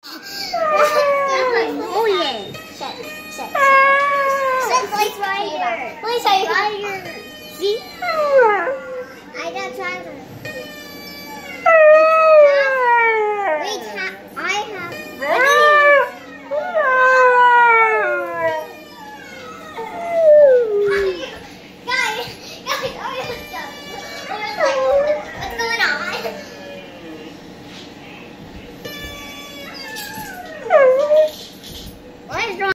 Oh yeah. Shut. Shut like right here. Let me show you. See?